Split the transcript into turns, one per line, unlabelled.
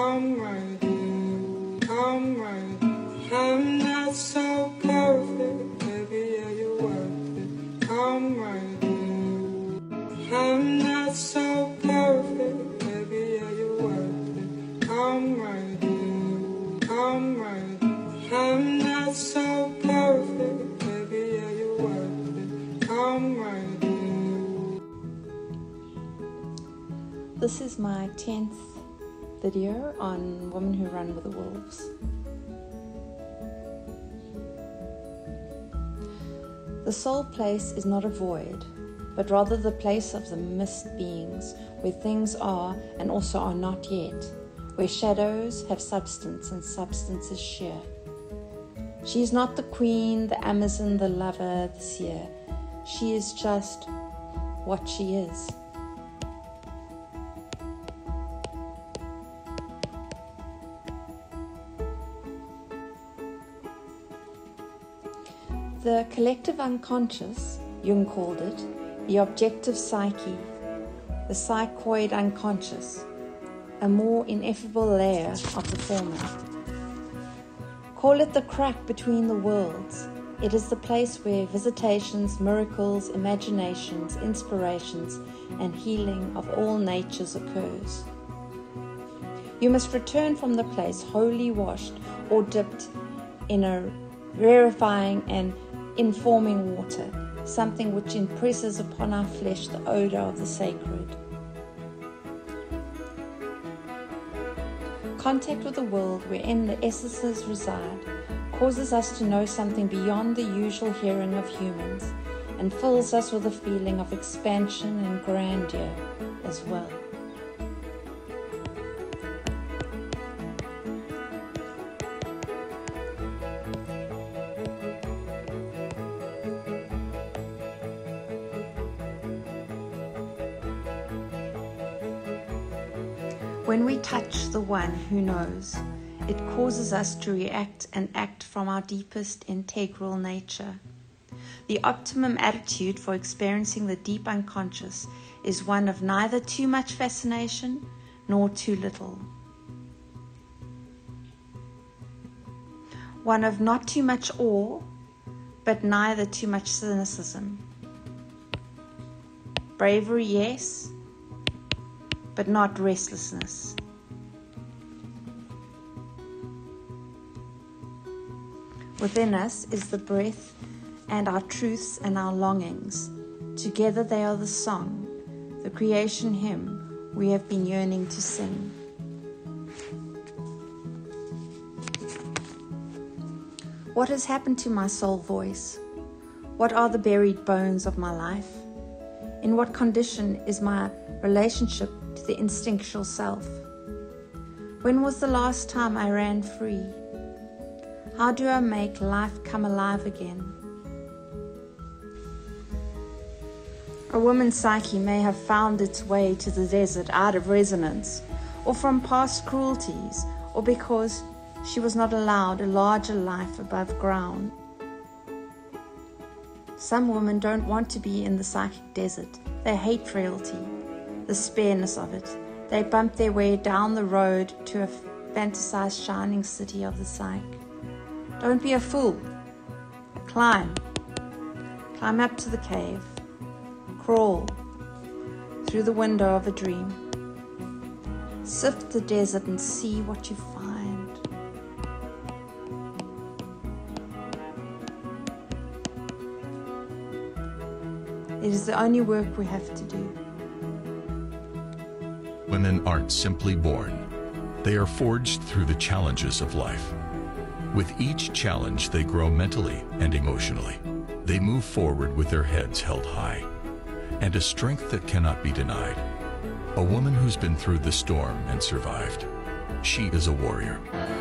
come right in, come right in. I'm not so perfect, baby, yeah, you're worth it. Come right in. I'm not so perfect, baby, yeah, you're worth it. Come right in, come right in. I'm not so perfect, baby, yeah, you're worth it. Come right in.
This is my 10th video on Women Who Run with the Wolves. The soul place is not a void, but rather the place of the mist beings, where things are and also are not yet, where shadows have substance and substance is sheer. She is not the queen, the Amazon, the lover, the seer. She is just what she is. The collective unconscious, Jung called it, the objective psyche, the psychoid unconscious, a more ineffable layer of the former. Call it the crack between the worlds. It is the place where visitations, miracles, imaginations, inspirations, and healing of all natures occurs. You must return from the place wholly washed or dipped in a rarefying and informing water, something which impresses upon our flesh the odor of the sacred. Contact with the world wherein the essences reside causes us to know something beyond the usual hearing of humans and fills us with a feeling of expansion and grandeur as well. When we touch the one who knows, it causes us to react and act from our deepest integral nature. The optimum attitude for experiencing the deep unconscious is one of neither too much fascination nor too little. One of not too much awe, but neither too much cynicism. Bravery, yes, but not restlessness. Within us is the breath and our truths and our longings. Together they are the song, the creation hymn we have been yearning to sing. What has happened to my soul voice? What are the buried bones of my life? In what condition is my relationship to the instinctual self? When was the last time I ran free? How do I make life come alive again? A woman's psyche may have found its way to the desert out of resonance, or from past cruelties, or because she was not allowed a larger life above ground. Some women don't want to be in the psychic desert. They hate frailty, the spareness of it. They bump their way down the road to a fantasized shining city of the psyche. Don't be a fool. Climb. Climb up to the cave. Crawl through the window of a dream. Sift the desert and see what you find. It is the only work we have to do.
Women aren't simply born. They are forged through the challenges of life. With each challenge, they grow mentally and emotionally. They move forward with their heads held high, and a strength that cannot be denied. A woman who's been through the storm and survived. She is a warrior.